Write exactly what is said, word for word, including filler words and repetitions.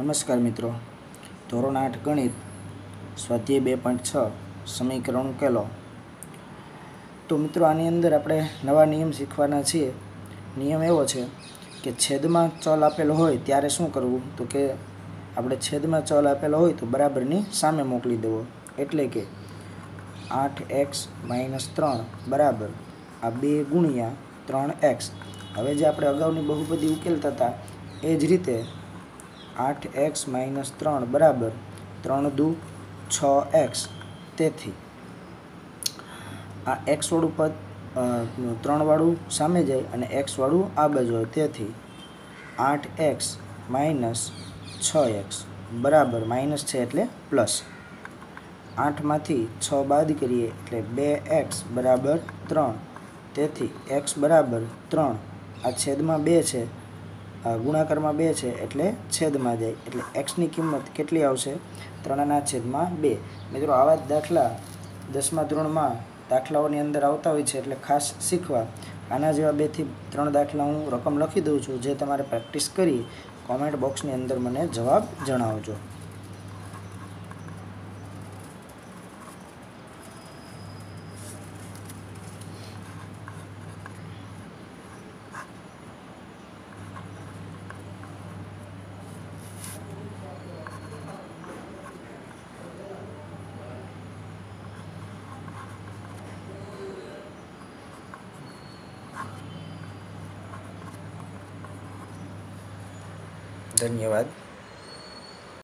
નમસ્કાર મિત્રો, ધોરણ આઠ ગણિત સ્વાધ્યાય બે પોઈન્ટ છ સમીકરણ ઉકેલો. તો મિત્રો આની અંદર આપણે નવા નિયમ શીખવાના છીએ. નિયમ એવો છે કે છેદમાં ચલ આપેલો હોય ત્યારે શું કરવું, તો કે આપણે છેદમાં ચલ આપેલો હોય તો બરાબરની સામે મોકલી દેવો. એટલે કે આઠ એક્સ માઇનસ ત્રણ બરાબર આ બે ગુણ્યા ત્રણ એક્સ. હવે જે આપણે અગાઉની બહુપદી ઉકેલતા હતા એ જ રીતે આઠ એક્સ માઇનસ ત્રણ બરાબર ત્રણ દુ છ એક્સ. તેથી આ એક્સવાળું પદ ત્રણવાળું સામે જાય અને એક્સવાળું આ બાજુ આવે. તેથી આઠ એક્સ માઇનસ છ એક્સ બરાબર માઇનસ છે એટલે પ્લસ. આઠમાંથી છ બાદ કરીએ એટલે બે એક્સ બરાબર ત્રણ. તેથી એક્સ બરાબર ત્રણ. આ છેદમાં બે છે, ગુણાકારમાં બે છે એટલે છેદમાં જાય. એટલે એક્સની કિંમત કેટલી આવશે? ત્રણના છેદમાં બે. મિત્રો આવા જ દાખલા દસમા ધોરણમાં દાખલાઓની અંદર આવતા હોય છે, એટલે ખાસ શીખવા આના જેવા બેથી ત્રણ દાખલા હું રકમ લખી દઉં છું, જે તમારે પ્રેક્ટિસ કરી કોમેન્ટ બોક્સની અંદર મને જવાબ જણાવજો. ધન્યવાદ.